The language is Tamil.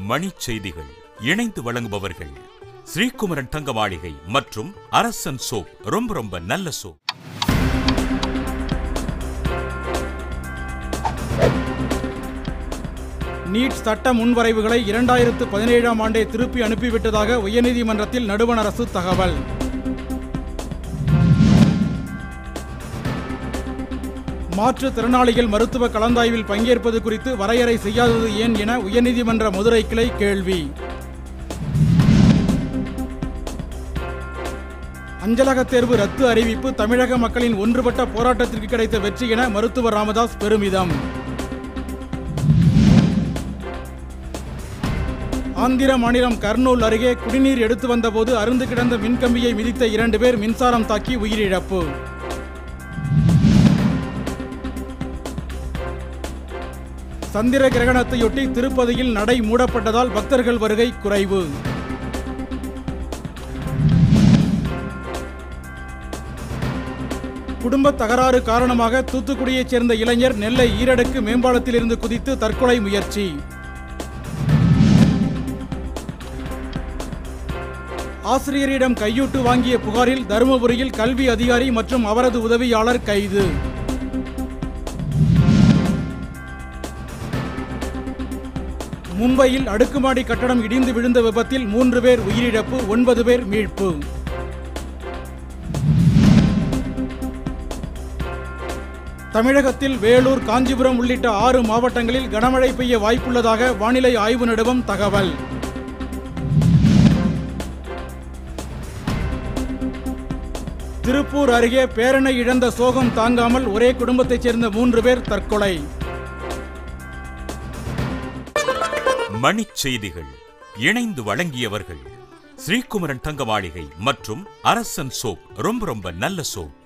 மணிச் செய்திகள் இணைந்து வழங்குபவர்கள் ஸ்ரீகுமரன் தங்க மாளிகை மற்றும் அரசன் சோப். ரொம்ப நல்ல சோப். நீட் சட்ட முன்வரைவுகளை 2017ஆம் ஆண்டே திருப்பி அனுப்பிவிட்டதாக உயர்நீதிமன்றத்தில் நடுவண் அரசு தகவல். மாற்றுத்திறனாளிகள் மருத்துவ கலந்தாய்வில் பங்கேற்பது குறித்து வரையறை செய்யாதது ஏன் என உயர்நீதிமன்ற மதுரை கிளை கேள்வி. அஞ்சலக தேர்வு ரத்து அறிவிப்பு தமிழக மக்களின் ஒன்றுபட்ட போராட்டத்திற்கு கிடைத்த வெற்றி என மருத்துவர் ராமதாஸ் பெருமிதம். ஆந்திர மாநிலம் கர்னூல் அருகே குடிநீர் எடுத்து வந்தபோது அருந்து கிடந்த மின்கம்பியை மிதித்த 2 பேர் மின்சாரம் தாக்கி உயிரிழப்பு. சந்திர கிரகணத்தையொட்டி திருப்பதியில் நடை மூடப்பட்டதால் பக்தர்கள் வருகை குறைவு. குடும்ப தகராறு காரணமாக தூத்துக்குடியைச் சேர்ந்த இளைஞர் நெல்லை ஈரடுக்கு மேம்பாலத்திலிருந்து குதித்து தற்கொலை முயற்சி. ஆசிரியரிடம் கையூட்டு வாங்கிய புகாரில் தருமபுரியில் கல்வி அதிகாரி மற்றும் அவரது உதவியாளர் கைது. மும்பையில் அடுக்குமாடி கட்டடம் இடிந்து விழுந்த விபத்தில் 3 பேர் உயிரிழப்பு, 9 பேர் மீட்பு. தமிழகத்தில் வேலூர், காஞ்சிபுரம் உள்ளிட்ட 6 மாவட்டங்களில் கனமழை பெய்ய வாய்ப்புள்ளதாக வானிலை ஆய்வு நிறுவனம் தகவல். திருப்பூர் அருகே பேரனை இழந்த சோகம் தாங்காமல் ஒரே குடும்பத்தைச் சேர்ந்த 3 பேர் தற்கொலை. மணிச் செய்திகள் இணைந்து வழங்கியவர்கள் ஸ்ரீகுமரன் தங்க மாளிகை மற்றும் அரசன் சோப். ரொம்ப நல்ல சோப்.